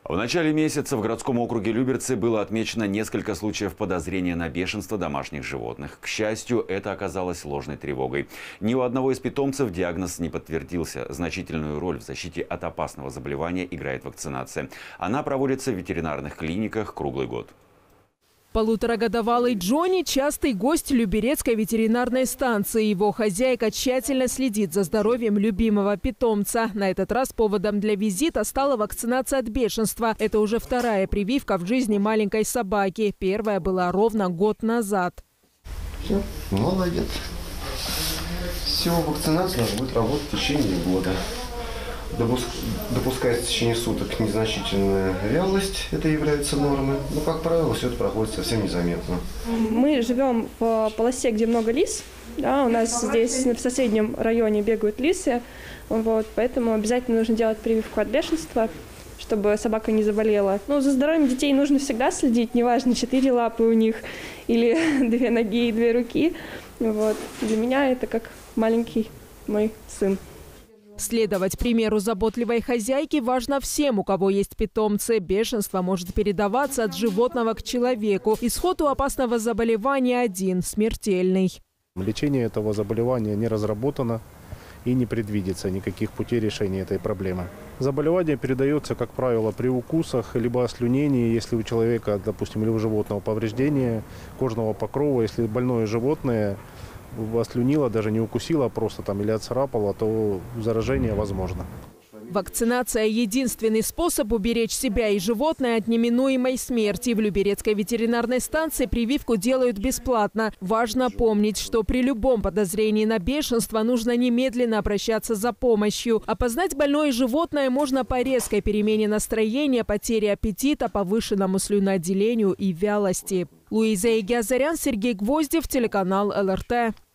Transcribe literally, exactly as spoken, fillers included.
В начале месяца в городском округе Люберцы было отмечено несколько случаев подозрения на бешенство домашних животных. К счастью, это оказалось ложной тревогой. Ни у одного из питомцев диагноз не подтвердился. Значительную роль в защите от опасного заболевания играет вакцинация. Она проводится в ветеринарных клиниках круглый год. Полуторагодовалый Джонни – частый гость Люберецкой ветеринарной станции. Его хозяйка тщательно следит за здоровьем любимого питомца. На этот раз поводом для визита стала вакцинация от бешенства. Это уже вторая прививка в жизни маленькой собаки. Первая была ровно год назад. Все, молодец. Все, вакцинация будет работать в течение года. Допускается в течение суток незначительная вялость, это является нормой. Но, как правило, все это проходит совсем незаметно. Мы живем в полосе, где много лис. Да, у нас здесь в соседнем районе бегают лисы. Вот, поэтому обязательно нужно делать прививку от бешенства, чтобы собака не заболела. Ну, за здоровьем детей нужно всегда следить, неважно, четыре лапы у них или две ноги и две руки. Вот. Для меня это как маленький мой сын. Следовать примеру заботливой хозяйки важно всем, у кого есть питомцы. Бешенство может передаваться от животного к человеку. Исход у опасного заболевания один – смертельный. Лечение этого заболевания не разработано и не предвидится никаких путей решения этой проблемы. Заболевание передается, как правило, при укусах, либо ослюнении, если у человека, допустим, или у животного повреждение кожного покрова, если больное животное ослюнило, даже не укусило, а просто там или отцарапало, то заражение возможно. Вакцинация – единственный способ уберечь себя и животное от неминуемой смерти. В Люберецкой ветеринарной станции прививку делают бесплатно. Важно помнить, что при любом подозрении на бешенство нужно немедленно обращаться за помощью. Опознать больное животное можно по резкой перемене настроения, потере аппетита, повышенному слюноотделению и вялости. Луиза Егиазарян, Сергей Гвоздев, телеканал эл эр тэ.